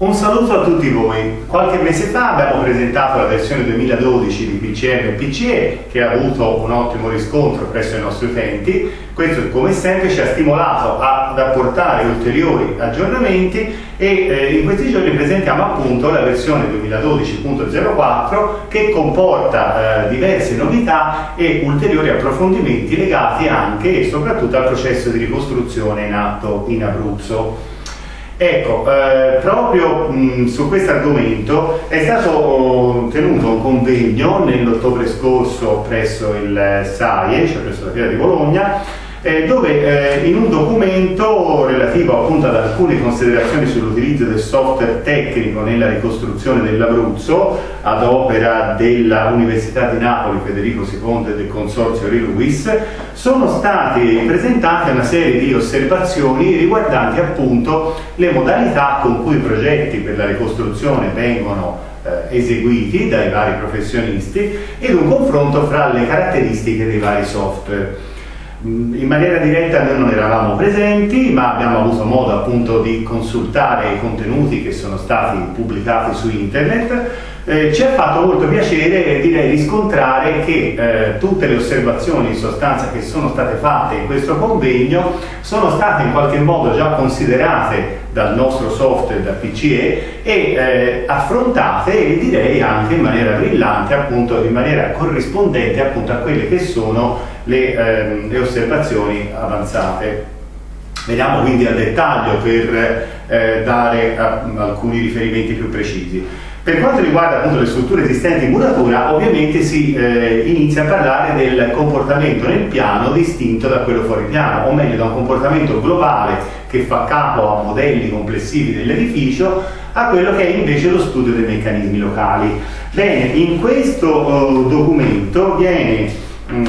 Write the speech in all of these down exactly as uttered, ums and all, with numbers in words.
Un saluto a tutti voi. Qualche mese fa abbiamo presentato la versione duemiladodici di P C M e P C E che ha avuto un ottimo riscontro presso i nostri utenti. Questo, come sempre, ci ha stimolato ad apportare ulteriori aggiornamenti e eh, in questi giorni presentiamo appunto la versione duemiladodici punto zero quattro che comporta eh, diverse novità e ulteriori approfondimenti legati anche e soprattutto al processo di ricostruzione in atto in Abruzzo. Ecco, eh, proprio mh, su questo argomento è stato tenuto un convegno nell'ottobre scorso presso il SAIE, cioè presso la Fiera di Bologna, eh, dove eh, in un documento relativo appunto ad alcune considerazioni sull'utilizzo del software tecnico nella ricostruzione dell'Abruzzo ad opera dell'Università di Napoli Federico secondo e del Consorzio Re-Luis, sono state presentate una serie di osservazioni riguardanti appunto le modalità con cui i progetti per la ricostruzione vengono eh, eseguiti dai vari professionisti ed un confronto fra le caratteristiche dei vari software. In maniera diretta noi non eravamo presenti, ma abbiamo avuto modo appunto di consultare i contenuti che sono stati pubblicati su internet. Eh, ci ha fatto molto piacere, direi, riscontrare che eh, tutte le osservazioni in sostanza che sono state fatte in questo convegno sono state in qualche modo già considerate dal nostro software, da P C E, e eh, affrontate, e direi anche in maniera brillante, appunto in maniera corrispondente appunto a quelle che sono le, ehm, le osservazioni avanzate. Vediamo quindi a dettaglio per eh, dare a, alcuni riferimenti più precisi. Per quanto riguarda appunto le strutture esistenti in muratura, ovviamente si eh, inizia a parlare del comportamento nel piano distinto da quello fuori piano, o meglio da un comportamento globale che fa capo a modelli complessivi dell'edificio, a quello che è invece lo studio dei meccanismi locali. Bene, in questo uh, documento viene mh,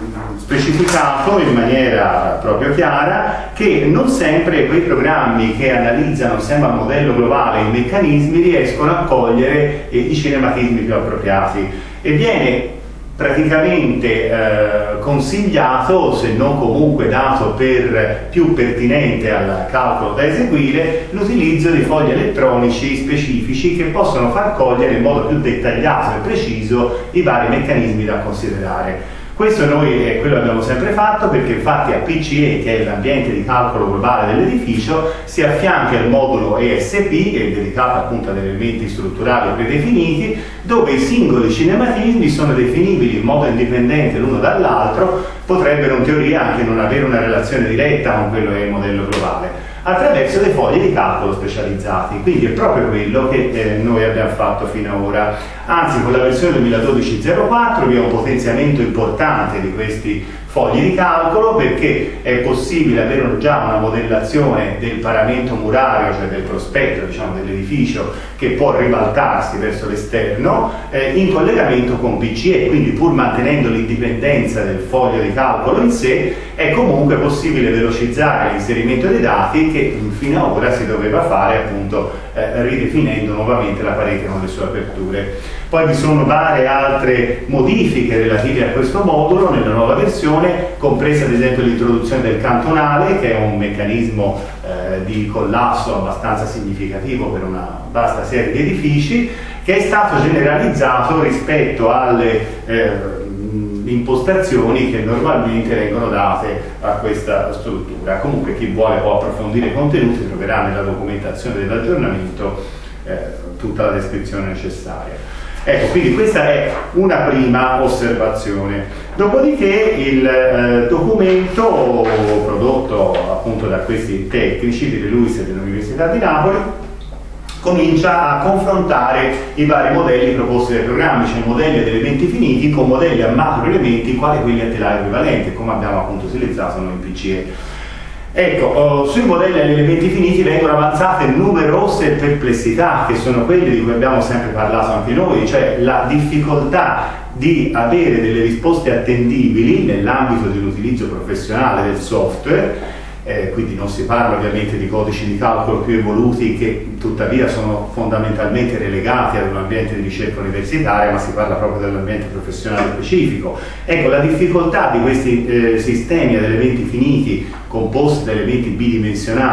specificato in maniera proprio chiara che non sempre quei programmi che analizzano sempre a modello globale i meccanismi riescono a cogliere eh, i cinematismi più appropriati e viene praticamente eh, consigliato, se non comunque dato per più pertinente al calcolo da eseguire, l'utilizzo di fogli elettronici specifici che possono far cogliere in modo più dettagliato e preciso i vari meccanismi da considerare. Questo noi è quello che abbiamo sempre fatto, perché infatti a P C E, che è l'ambiente di calcolo globale dell'edificio, si affianca il modulo E S P, che è dedicato appunto ad elementi strutturali predefiniti, dove i singoli cinematismi sono definibili in modo indipendente l'uno dall'altro, potrebbero in teoria anche non avere una relazione diretta con quello che è il modello globale, attraverso dei fogli di calcolo specializzati. Quindi è proprio quello che eh, noi abbiamo fatto fino ad ora. Anzi, con la versione duemiladodici punto zero quattro vi è un potenziamento importante di questi fogli di calcolo, perché è possibile avere già una modellazione del paramento murario, cioè del prospetto, diciamo, dell'edificio, che può ribaltarsi verso l'esterno eh, in collegamento con P C E, quindi pur mantenendo l'indipendenza del foglio di calcolo in sé, è comunque possibile velocizzare l'inserimento dei dati che fino ad ora si doveva fare appunto eh, ridefinendo nuovamente la parete con le sue aperture. Poi vi sono varie altre modifiche relative a questo modulo nella nuova versione, compresa ad esempio l'introduzione del cantonale, che è un meccanismo eh, di collasso abbastanza significativo per una vasta serie di edifici, che è stato generalizzato rispetto alle eh, impostazioni che normalmente vengono date a questa struttura. Comunque chi vuole può approfondire i contenuti, troverà nella documentazione dell'aggiornamento eh, tutta la descrizione necessaria. Ecco, quindi questa è una prima osservazione. Dopodiché il eh, documento prodotto appunto da questi tecnici di Re-Luis e dell'Università di Napoli comincia a confrontare i vari modelli proposti dai programmi, cioè modelli ad elementi finiti con modelli a macro elementi quali quelli a telaio equivalente, come abbiamo appunto utilizzato noi in P C E. Ecco, uh, sui modelli agli elementi finiti vengono avanzate numerose perplessità, che sono quelle di cui abbiamo sempre parlato anche noi, cioè la difficoltà di avere delle risposte attendibili nell'ambito di un utilizzo professionale del software. Eh, quindi non si parla ovviamente di codici di calcolo più evoluti che tuttavia sono fondamentalmente relegati ad un ambiente di ricerca universitaria, ma si parla proprio dell'ambiente professionale specifico. Ecco, la difficoltà di questi eh, sistemi ad elementi finiti composti da elementi bidimensionali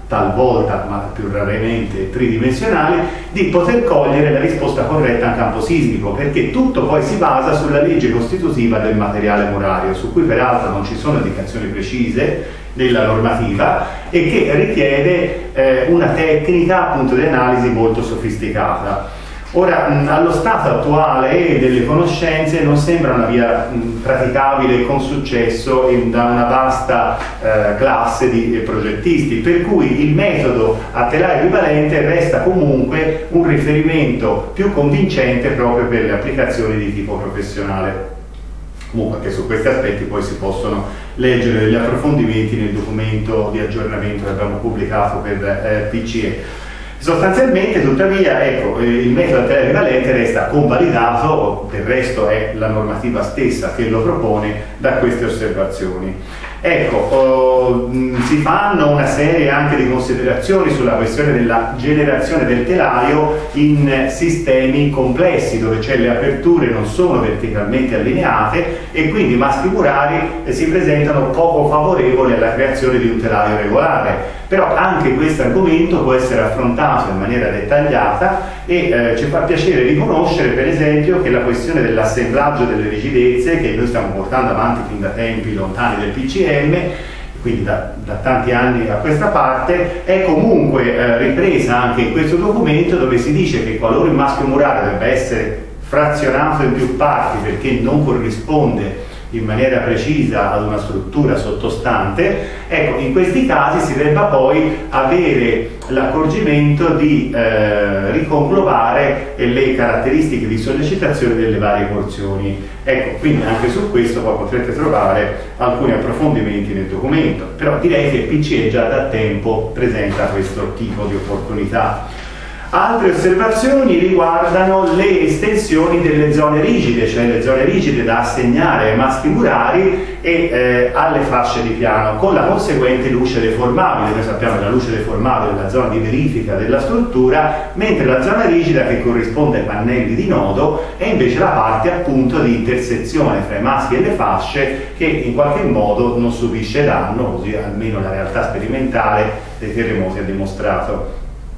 talvolta, ma più raramente tridimensionali, di poter cogliere la risposta corretta in campo sismico, perché tutto poi si basa sulla legge costitutiva del materiale murario, su cui peraltro non ci sono indicazioni precise nella normativa e che richiede eh, una tecnica appunto di analisi molto sofisticata. Ora, mh, allo stato attuale delle conoscenze non sembra una via mh, praticabile con successo in, da una vasta eh, classe di eh, progettisti, per cui il metodo a telaio equivalente resta comunque un riferimento più convincente proprio per le applicazioni di tipo professionale. Comunque anche su questi aspetti poi si possono leggere degli approfondimenti nel documento di aggiornamento che abbiamo pubblicato per eh, P C E. Sostanzialmente, tuttavia, ecco, il metodo a telaio equivalente resta convalidato, del resto è la normativa stessa che lo propone, da queste osservazioni. Ecco, oh, mh, si fanno una serie anche di considerazioni sulla questione della generazione del telaio in sistemi complessi, dove cioè le aperture non sono verticalmente allineate e quindi i maschi murari eh, si presentano poco favorevoli alla creazione di un telaio regolare. Però anche questo argomento può essere affrontato in maniera dettagliata e eh, ci fa piacere riconoscere per esempio che la questione dell'assemblaggio delle rigidezze, che noi stiamo portando avanti fin da tempi lontani del P C M, quindi da, da tanti anni a questa parte, è comunque eh, ripresa anche in questo documento, dove si dice che qualora il maschio murario debba essere frazionato in più parti perché non corrisponde in maniera precisa ad una struttura sottostante, ecco, in questi casi si debba poi avere l'accorgimento di eh, riconglobare le caratteristiche di sollecitazione delle varie porzioni. Ecco, quindi anche su questo poi potrete trovare alcuni approfondimenti nel documento, però direi che il P C E già da tempo presenta questo tipo di opportunità. Altre osservazioni riguardano le estensioni delle zone rigide, cioè le zone rigide da assegnare ai maschi murari e eh, alle fasce di piano, con la conseguente luce deformabile. Noi sappiamo che la luce deformabile è la zona di verifica della struttura, mentre la zona rigida, che corrisponde ai pannelli di nodo, è invece la parte appunto di intersezione fra i maschi e le fasce, che in qualche modo non subisce danno, così almeno la realtà sperimentale dei terremoti ha dimostrato.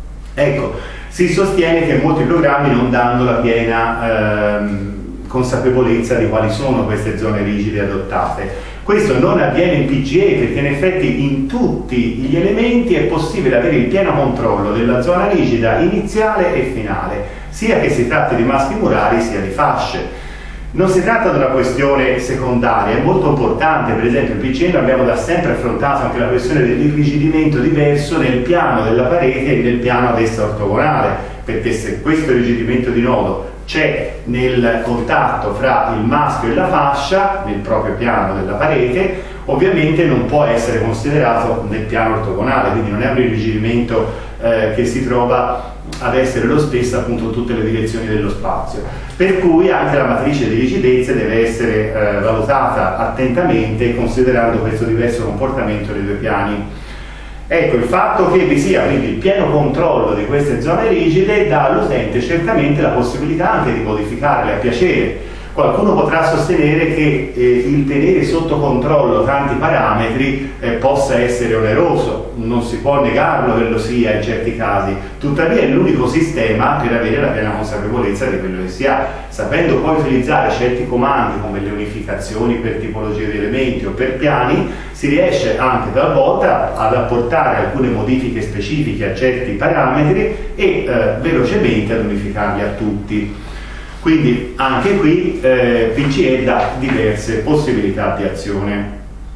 Ecco, si sostiene che molti programmi non danno la piena ehm, consapevolezza di quali sono queste zone rigide adottate. Questo non avviene in P C E perché in effetti in tutti gli elementi è possibile avere il pieno controllo della zona rigida iniziale e finale, sia che si tratti di maschi murari sia di fasce. Non si tratta di una questione secondaria, è molto importante. Per esempio in P C E abbiamo da sempre affrontato anche la questione dell'irrigidimento diverso nel piano della parete e nel piano ad essa ortogonale, perché se questo irrigidimento di nodo c'è nel contatto fra il maschio e la fascia, nel proprio piano della parete, ovviamente non può essere considerato nel piano ortogonale, quindi non è un irrigidimento eh, che si trova ad essere lo stesso appunto in tutte le direzioni dello spazio, per cui anche la matrice di rigidezze deve essere eh, valutata attentamente considerando questo diverso comportamento dei due piani. Ecco, il fatto che vi sia quindi il pieno controllo di queste zone rigide dà all'utente certamente la possibilità anche di modificarle a piacere. Qualcuno potrà sostenere che eh, il tenere sotto controllo tanti parametri eh, possa essere oneroso, non si può negarlo che lo sia in certi casi, tuttavia è l'unico sistema per avere la piena consapevolezza di quello che si ha. Sapendo poi utilizzare certi comandi come le unificazioni per tipologie di elementi o per piani, si riesce anche talvolta ad apportare alcune modifiche specifiche a certi parametri e eh, velocemente ad unificarli a tutti. Quindi anche qui eh, P C E dà diverse possibilità di azione.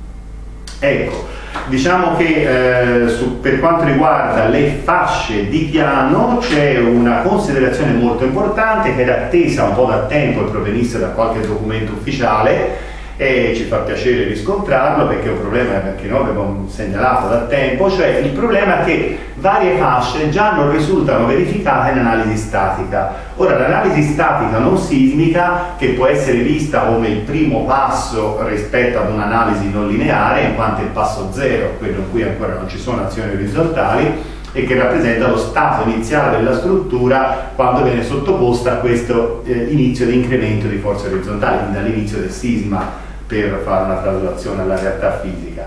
Ecco, diciamo che eh, su, per quanto riguarda le fasce di piano c'è una considerazione molto importante che era attesa un po' da tempo e provenisse da qualche documento ufficiale, e ci fa piacere riscontrarlo perché è un problema che noi abbiamo segnalato da tempo, cioè il problema che varie fasce già non risultano verificate in analisi statica. Ora, l'analisi statica non sismica, che può essere vista come il primo passo rispetto ad un'analisi non lineare, in quanto è il passo zero, quello in cui ancora non ci sono azioni orizzontali, e che rappresenta lo stato iniziale della struttura quando viene sottoposta a questo eh, inizio di incremento di forze orizzontali, quindi dall'inizio del sisma, per fare una traslazione alla realtà fisica.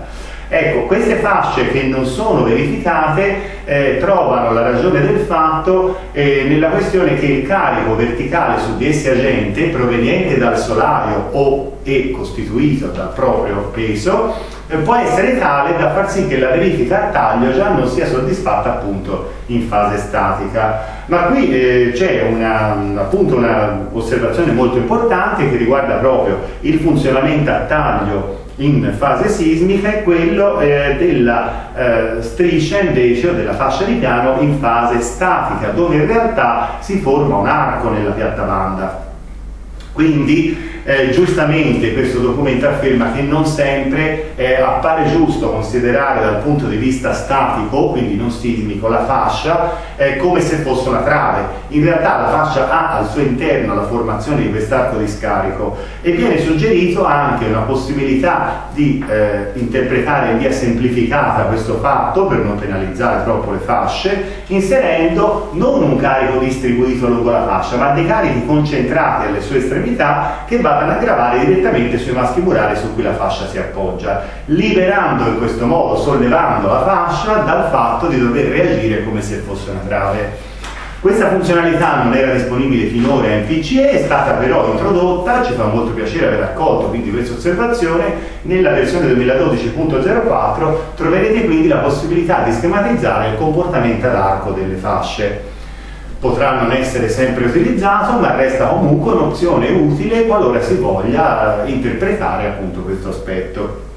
Ecco, queste fasce che non sono verificate eh, trovano la ragione del fatto eh, nella questione che il carico verticale su di esse agente, proveniente dal solaio o e costituito dal proprio peso, eh, può essere tale da far sì che la verifica a taglio già non sia soddisfatta appunto in fase statica. Ma qui eh, c'è una, appunto una osservazione molto importante che riguarda proprio il funzionamento a taglio in fase sismica, è quello eh, della eh, striscia invece, o della fascia di piano in fase statica, dove in realtà si forma un arco nella piattabanda. Quindi eh, giustamente questo documento afferma che non sempre eh, appare giusto considerare dal punto di vista statico, quindi non sismico, la fascia eh, come se fosse una trave. In realtà la fascia ha al suo interno la formazione di quest'arco di scarico e viene suggerito anche una possibilità di eh, interpretare in via semplificata questo fatto per non penalizzare troppo le fasce, inserendo non un carico distribuito lungo la fascia, ma dei carichi concentrati alle sue estremità che vadano a gravare direttamente sui maschi murari su cui la fascia si appoggia, liberando in questo modo, sollevando la fascia dal fatto di dover reagire come se fosse una trave. Questa funzionalità non era disponibile finora in P C E, è stata però introdotta, ci fa molto piacere aver accolto quindi questa osservazione. Nella versione duemiladodici punto zero quattro troverete quindi la possibilità di schematizzare il comportamento ad arco delle fasce. Potrà non essere sempre utilizzato, ma resta comunque un'opzione utile qualora si voglia eh, interpretare appunto questo aspetto.